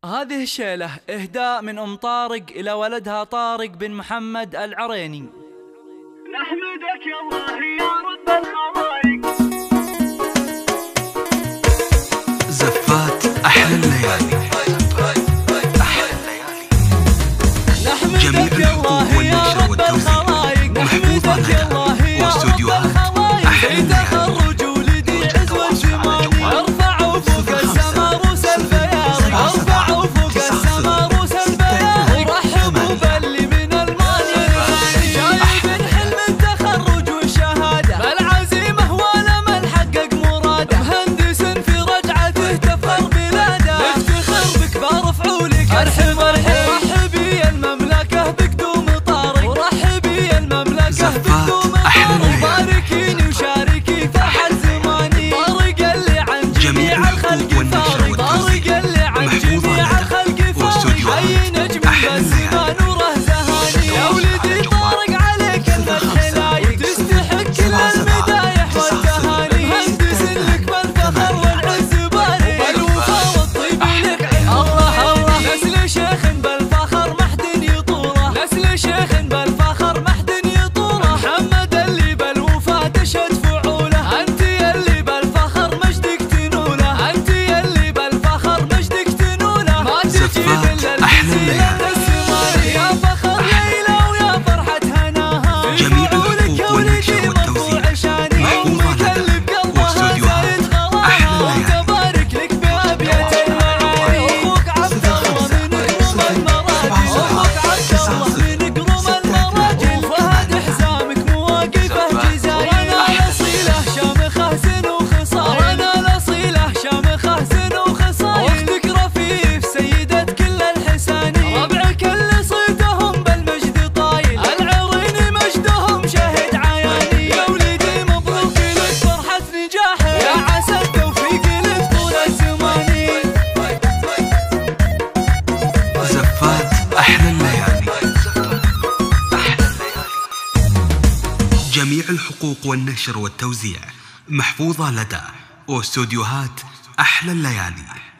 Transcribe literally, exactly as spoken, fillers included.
هذه الشيلة إهداء من أم طارق إلى ولدها طارق بن محمد العريني. نحمدك يا الله يا رب الخلائق. زفات أحلى الليالي. أحلى الليالي. نحمدك يا الله يا رب الخلائق. نحمدك يا الله يا رب الخلائق. في تخرج ولدي عزوة جمالي. ارفعوا فوق السما روس البياض. ارفعوا فوق السما روس البياض. ورحبوا باللي من المانيا جايب حلم التخرج والشهادة. بالعزيمة والامل حقق مراده. مهندس في رجعته تفخر بلاده. نفتخر بك برفعوا لك ارحب ارحب. رحبي المملكة بقدوم طارق. ورحبي المملكة بقدوم طارق. باركيني وشاركي فرحة زماني. طارق اللي عن جميع الخلق فارق. طارق اللي عن جميع الخلق فارق. اي نجم بالزمان وره زهاني. يا ولدي طارق عليك الخلايق. تستحق كل المدايح والتهاني. مهندس لك بالفخر والعز بارك. وبالوفا والطيب لك الله الله. نسل شيخ بالفخر ما حد يطوره. نسل شيخ بالفخر ما حد يطوره. محمد اللي بالوفا تشهد فعوله. انت اللي بالفخر مجدك تنوله. انت اللي بالفخر مجدك تنوله. ما تجيب الا الجزيلة السماري. يا فخر ليلى ويا فرحة هناها. جميع يقولك يا الحقوق والنشر ولدي والتوزيع مرفوع شاني. محفوظة امك اللي لدى بقلبها واستوديوهات زايد غلاها. أحلى الليالي. وتبارك لك بأبيات المعاني. اخوك عبد الله من قروم المراجي. اخوك عبد الله من قروم المراجي. وفهد حزامك مواقفه جزاير. وانا الاصيله شامخه زن وخصاير. وانا الاصيله شامخه زن وخصاير. واختك رفيف سيدة كل الحساني. ربعك اللي صيتهم بالمجد طايل. العريني مجدهم شهد عياني. يا ولدي مبروك لك فرحة نجاحك. يا عسى التوفيق لك طول الزمان. زفات أحلى الليالي. أحلى الليالي. جميع الحقوق والنشر والتوزيع محفوظة لدى واستوديوهات أحلى الليالي.